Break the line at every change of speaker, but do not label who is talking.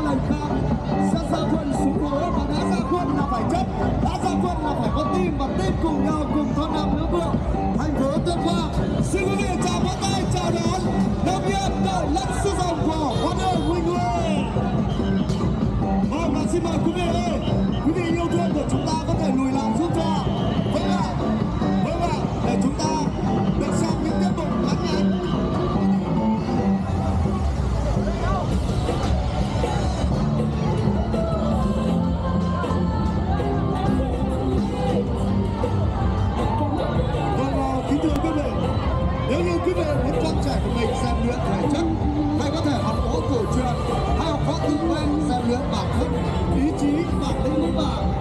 lời khác sẽ ra quân xuống phố, và đã ra quân là phải chất, đã ra quân là phải có team, và team cùng nhau cùng thoát năm nữ vượng thành phố Tuyên Quang. Xin quý vị chào bắt tay chào đón đồng nghiệp đội lẫn sư dòng của Hoa Đường Huỳnh Huệ. Vâng, và xin mời quý vị ơi, quý vị yêu thương của chúng ta có thể lùi lại giúp cho. Vâng ạ, để chúng ta được xem những tiết mục ngắn ngắn. Kính thưa quý vị, nếu như quý vị muốn con trẻ của mình rèn luyện thể chất, hay có thể học võ cổ truyền, hay học võ tự vệ, rèn luyện bản thân, ý chí, bản lĩnh vững vàng,